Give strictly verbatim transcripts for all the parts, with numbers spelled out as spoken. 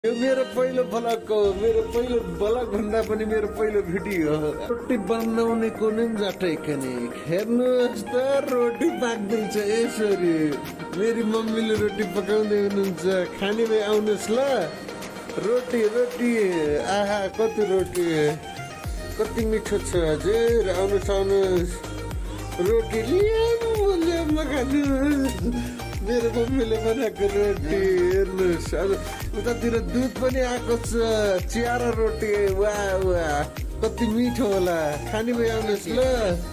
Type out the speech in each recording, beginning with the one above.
यो मेरो पहिलो ब्लग हो। मेरो पहिलो ब्लग भन्दा पनि मेरो पहिलो भिडियो हो। रोटी बनाउने कुनै जटैकनिक हेर्नुहोस् त, रोटी पाक्दैछ यसरी। मेरी मम्मीले रोटी पकाउँदै हुनुहुन्छ, खाने भए आउनुहोस् ल। रोटी रोटी आहा कति रोटी, कति मिठो छ हजुर, आउनुहोस् आउनुहोस्। रोटी ल्याउनु ल्याउनु खानुहोस्, मेरो मम्मीले बनाएको रोटी हेर्नुहोस्। अब उतातिर दुध पनि आएको छ, चिया र रोटी, वा वा कति मिठो होला, खाने भए आउनुहोस् ल।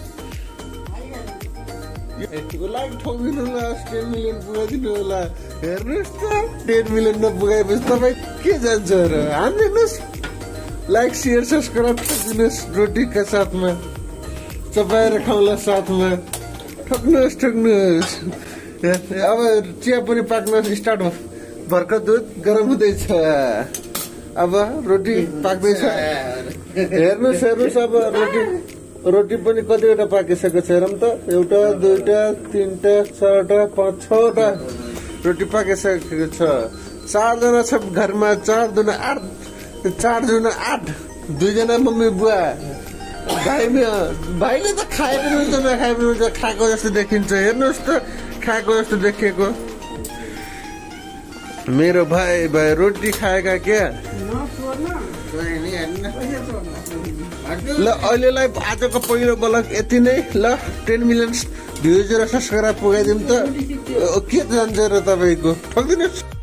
लाइक ठोकिदिनु होला, टेन मिलियन पुगाइदिनु होला। हेर्नुहोस् त, टेन मिलियन नपुगाएपछि तपाईँ के जान्छ र, हानिदिनुहोस्। लाइक सेयर सब्सक्राइब ठोकिदिनुहोस्। रोटीका साथमा चपाएर खाउँला साथमा, ठोक्नुहोस् ठोक्नुहोस्। अब चिया पनि पाक्न स्टार्ट हो, भर्खर दुध गरम हुँदैछ। अब रोटी पाक्दैछ, हेर्नुहोस् हेर्नुहोस्। अब रोटी रोटी पनि कतिवटा पाकिसकेको छ हेरौँ त। एउटा दुईटा तिनवटा चारवटा पाँच छवटा रोटी पाकिसकेको छ। चारजना छ घरमा, चार दुना आठ, चार दुना आठ, दुईजना मम्मी बुवा। भाइ भाइले त खाए पनि हुन्छ नखाए पनि हुन्छ, खाएको जस्तो देखिन्छ। हेर्नुहोस् त, खाएको जस्तो देखिएको। मेरो भाइ भाइ रोटी खाएका क्या। ल अहिलेलाई आजको पहिलो ब्लग यति नै ल। टेन मिलियन भ्युज र सब्सक्राइब पुगाइदिउँ त, के जान्छ र तपाईँको, ठोकिदिनुहोस्।